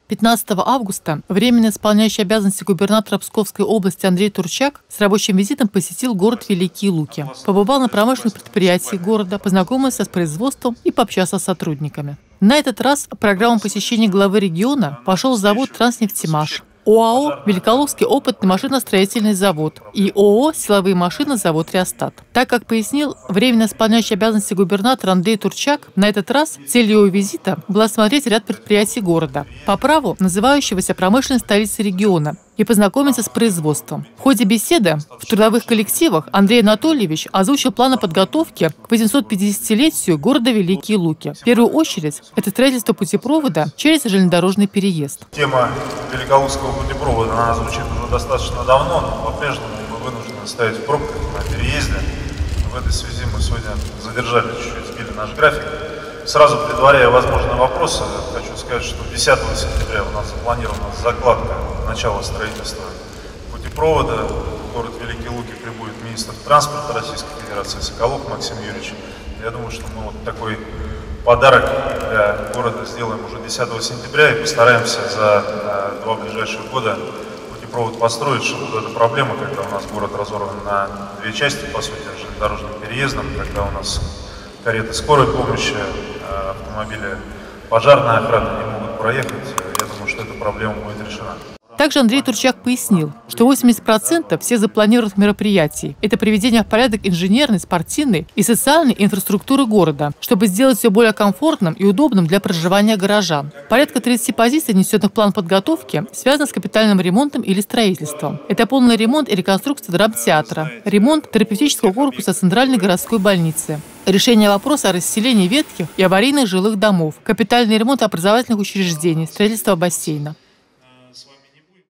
15 августа временно исполняющий обязанности губернатора Псковской области Андрей Турчак с рабочим визитом посетил город Великие Луки. Побывал на промышленных предприятиях города, познакомился с производством и пообщался с сотрудниками. На этот раз в программу посещения главы региона вошел завод «Транснефтемаш», ОАО «Великолукский опытный машиностроительный завод» и ООО «Силовые машины» завод «Реостат». Так как пояснил временно исполняющий обязанности губернатора Андрей Турчак, на этот раз целью его визита было осмотреть ряд предприятий города, по праву называющегося промышленной столицей региона, и познакомиться с производством. В ходе беседы в трудовых коллективах Андрей Анатольевич озвучил планы подготовки к 850-летию города Великие Луки. В первую очередь, это строительство путепровода через железнодорожный переезд. Тема Великолукского путепровода, она звучит уже достаточно давно, но по-прежнему мы вынуждены стоять в пробках на переезде. В этой связи мы сегодня задержали чуть-чуть, сбили наш график. Сразу предваряя возможные вопросы, хочу сказать, что 10 сентября у нас запланирована закладка начала строительства путепровода. В город Великие Луки прибудет министр транспорта Российской Федерации Соколов Максим Юрьевич. Я думаю, что мы вот такой подарок для города сделаем уже 10 сентября и постараемся за 2 ближайших года путепровод построить, чтобы вот эта проблема, когда у нас город разорван на 2 части, по сути, железнодорожным переездом, когда у нас кареты скорой помощи, автомобили пожарной охраны не могут проехать, я думаю, что эта проблема будет решена. Также Андрей Турчак пояснил, что 80% всех запланированных мероприятий – это приведение в порядок инженерной, спортивной и социальной инфраструктуры города, чтобы сделать все более комфортным и удобным для проживания горожан. Порядка 30 позиций, внесенных в план подготовки, связано с капитальным ремонтом или строительством. Это полный ремонт и реконструкция драмтеатра, ремонт терапевтического корпуса Центральной городской больницы, решение вопроса о расселении ветхих и аварийных жилых домов, капитальный ремонт образовательных учреждений, строительство бассейна.